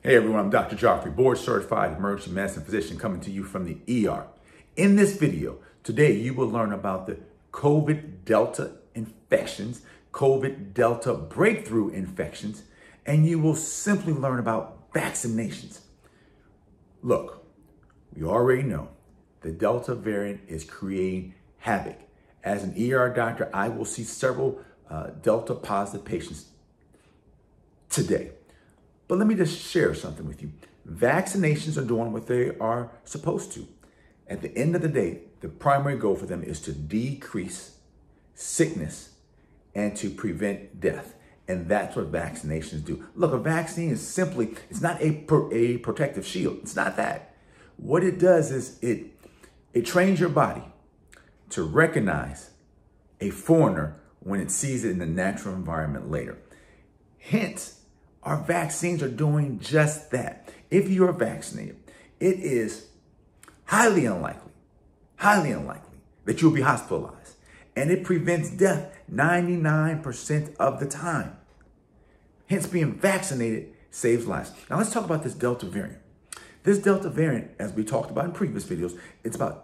Hey everyone, I'm Dr. Geoffrey, board certified emergency medicine physician coming to you from the ER. In this video, today you will learn about the COVID Delta infections, COVID Delta breakthrough infections, and you will simply learn about vaccinations. Look, we already know the Delta variant is creating havoc. As an ER doctor, I will see several Delta positive patients today. But let me just share something with you. Vaccinations are doing what they are supposed to. At the end of the day, the primary goal for them is to decrease sickness and to prevent death. And that's what vaccinations do. Look, a vaccine is simply, it's not a protective shield. It's not that. What it does is it trains your body to recognize a foreigner when it sees it in the natural environment later. Hence, our vaccines are doing just that. If you are vaccinated, it is highly unlikely that you'll be hospitalized. And it prevents death 99% of the time. Hence, being vaccinated saves lives. Now, let's talk about this Delta variant. This Delta variant, as we talked about in previous videos, it's about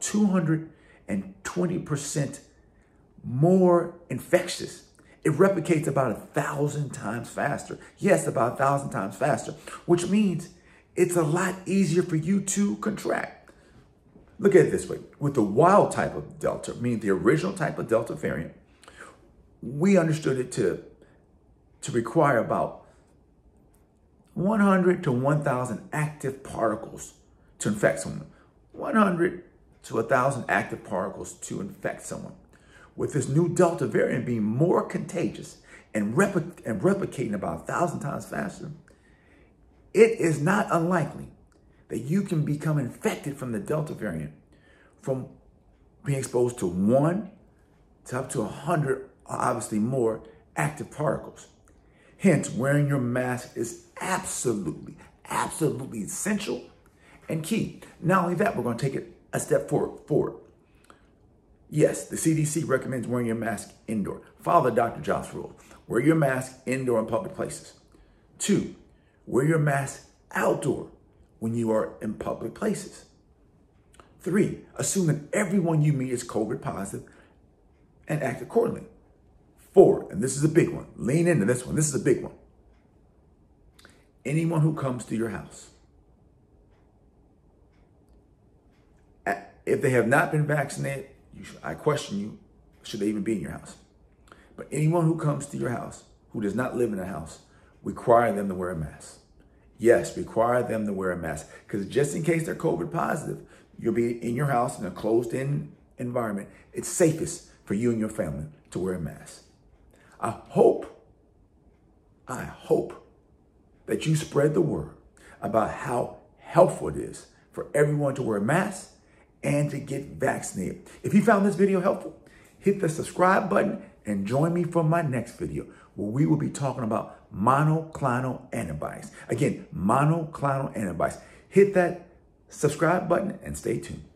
220% more infectious. It replicates about 1,000 times faster. Yes, about 1,000 times faster, which means it's a lot easier for you to contract. Look at it this way. With the wild type of Delta, meaning the original type of Delta variant, we understood it to require about 100 to 1,000 active particles to infect someone. 100 to 1,000 active particles to infect someone. With this new Delta variant being more contagious and replicating about 1,000 times faster, it is not unlikely that you can become infected from the Delta variant from being exposed to 1 to up to 100, obviously more active particles. Hence, wearing your mask is absolutely essential and key. Not only that, we're going to take it a step forward. Yes, the CDC recommends wearing your mask indoor. Follow the Dr. John's rule. Wear your mask indoor in public places. 2, wear your mask outdoor when you are in public places. 3, assume that everyone you meet is COVID positive and act accordingly. 4, and this is a big one. Lean into this one. This is a big one. Anyone who comes to your house, if they have not been vaccinated, I question you, should they even be in your house? But anyone who comes to your house, who does not live in a house, require them to wear a mask. Yes, require them to wear a mask. Because just in case they're COVID positive, you'll be in your house in a closed-in environment. It's safest for you and your family to wear a mask. I hope that you spread the word about how helpful it is for everyone to wear a mask and to get vaccinated. If you found this video helpful, hit the subscribe button and join me for my next video where we will be talking about monoclonal antibodies. Again, monoclonal antibodies. Hit that subscribe button and stay tuned.